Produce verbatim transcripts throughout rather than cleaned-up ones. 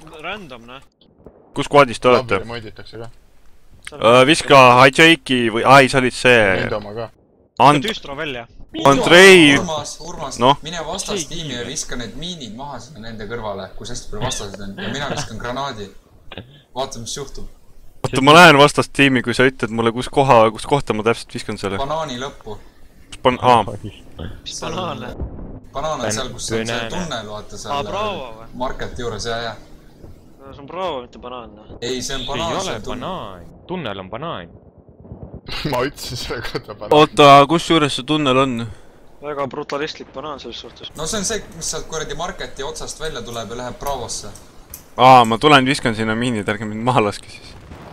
Random, noh. Kus koodis te olete? Labri moiditakse ka. Viska Hijake'i või... Ai, sa olid see... Nende oma ka. And... Tüstro välja. Andrei... Urmas, Urmas, no? Mine vastastiimi ja viska need miinid maha sinna nende kõrvale, kus hästi palju vastased on. Ja mina viskan granaadi. Vaata, mis juhtub. Oota, ma lähen vastast tiimi, kui sa ütled mulle, kus koha, kus kohta ma täpselt viskan selle. Banaani lõppu. Ban... Aa. Mis banaane? Banaan on seal, kus on see tunnel, vaata seal... Aa, Bravo või? Market juures, jah, jah. See on Bravo, mitte banaan. Ei, see on banaan. See ei ole banaan. Tunnel on banaan. Ma ütlesin selle kohta banaan. Oota, kus juures see tunnel on? Väga brutalistlik banaan selles suhtes. No see on see, mis sealt kuradi Marketi otsast välja tuleb ja läheb Bravosse. Aa, ma tulen viskan sinna miinid, ärge mind maha laske siis.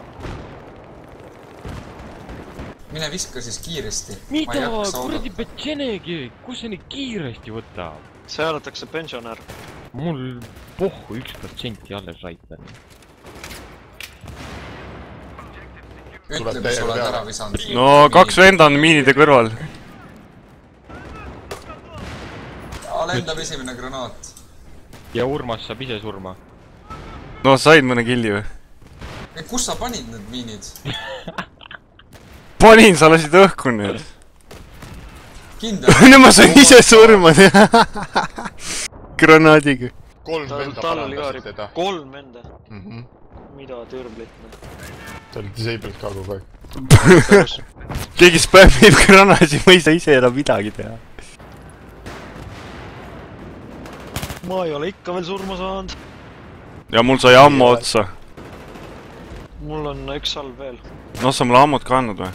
Mine viska siis kiiresti. Mida? Kuradi petšenegi! Kus see nii kiiresti võtab? See hääletakse pensionär. Mul pohhu üks protsenti alles raitan. Ütle, kui sa oled ära visanud. No, kaks venda on miinide kõrval. Lendab esimene granaat. Ja Urmas saab ise surma. No, said mõne killi või? Kus sa panid need miinid? Panin, sa lasid õhku nüüd. Kindel? Nüüd ma sain ise surma. Granaadiga. Kolm venda parandasid teda. Kolm venda? Mhm. Mida türblitne? Ta oli disabled ka kogu aeg. Keegi spämmib granaadi, ma ei saa ise enam midagi teha. Ma ei ole ikka veel surma saanud. Ja mul sai ammu otsa. Mul on üks salv veel. No sa mulle ammud ka andnud või?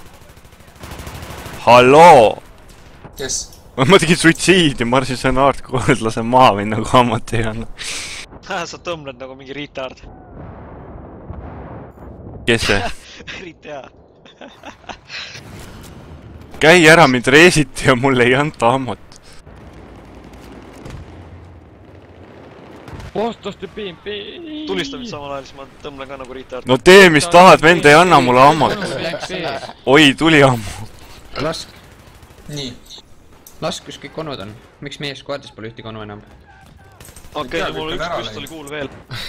Halloo! Kes? Ma tegin suitsiidi, ma arvasin, see on hardcore, et lasen maha minna, kui ammut ei anna. Sa tõmbled nagu mingi retard. Kes see? Eriti hea. Käi ära, mind reesiti ja mulle ei anta ammut. Vastaste B M P... Tulista mind samal ajal, siis ma tõmblen ka nagu retard. No tee, mis tahad, vend ei anna mulle ammut. Oi, tuli ammu. Lask. Nii. Lask, kus kõik konud on. Miks meie skuadis pole ühti konu enam? Okei, mul üks püstoli kuul veel.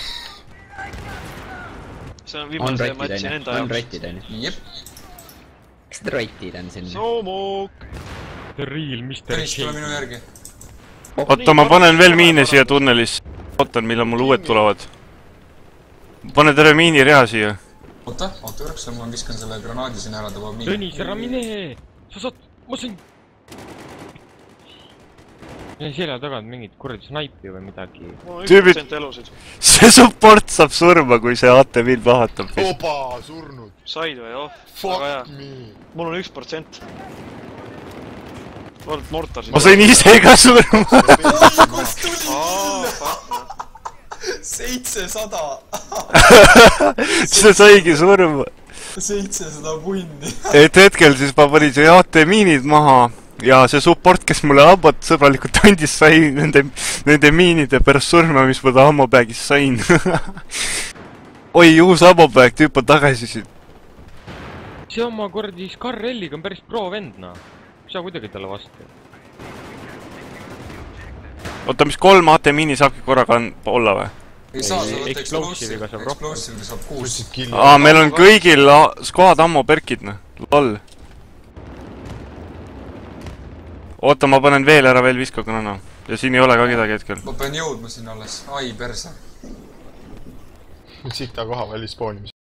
See on viimase matši enda jaoks. On rotid, on ju? Jep. Kas te rotid on sinna? Soomuk! The real mister Tõnis, tule minu järgi. Oota, ma panen veel miine siia tunnelis. Ootan, millal mul uued tulevad. Pane terve miini rea siia. Oota, oota ürks, ma viskan selle granaadi sinna ära, ta vab miini. Tõnis, ära mine! Sa saad... Ma sain... Mine selja tagant mingit kuradi snaipi või midagi. Tüübid... See support saab surma, kui see A T mind vahatab. Oba, surnud. Said või? Oh, fuck me. Mul on üks protsent. Oled mortarsid. Ma sain ise ka surma. Kus tuli? seitsesada. See saigi surma. seitsesada punni. Et hetkel siis ma panin see A T miinid maha. Ja see support, kes mulle ammut sõbralikult andis, sai nende, nende miinide pärast surma, mis ma ta ammopäägis sain. Oi, uus ammopääg, tüüp on tagasi siin. See oma kordi Scarrelliga on päris pro vend, noh. Sa kuidagi talle vastu. Oota, mis kolm A T miini saabki korraga olla või? Ei saa, sa võtta Explosive'iga saab rohkem. Explosive'iga saab kuus. Aa, meil on kõigil squad ammo perkid, noh. Lol. Oota, ma panen veel ära, veel viska kanana. Ja siin ei ole ka kedagi hetkel. Ma pean jõudma siin alles. Ai, perse. Sita koha välis spoonimis.